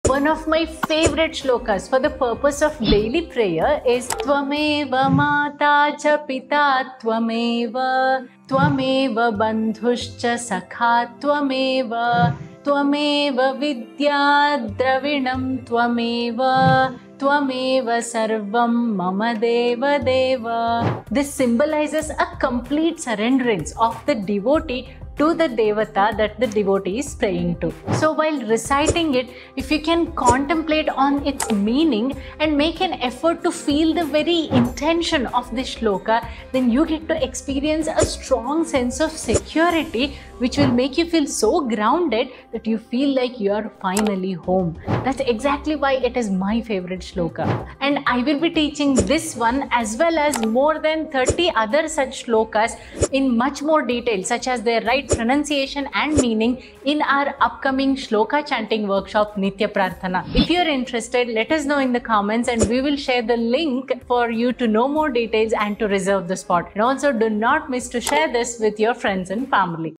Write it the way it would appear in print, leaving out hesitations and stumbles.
One of my favorite shlokas for the purpose of daily prayer is tvamēva mātā cha pitā tvamēva, tvamēva bandhuśca sakhā tvamēva, tvamēva vidyā draviṇaṁ tvamēva, tvamēva sarvaṁ mama dēva. This symbolizes a complete surrenderance of the devotee to the devata that the devotee is praying to. So while reciting it, if you can contemplate on its meaning and make an effort to feel the very intention of this shloka, then you get to experience a strong sense of security which will make you feel so grounded that you feel like you are finally home. That's exactly why it is my favorite shloka. And I will be teaching this one as well as more than 30 other such shlokas in much more detail, such as their right pronunciation and meaning, in our upcoming shloka chanting workshop Nitya Prārthanā. If you are interested, let us know in the comments and we will share the link for you to know more details and to reserve the spot. And also do not miss to share this with your friends and family.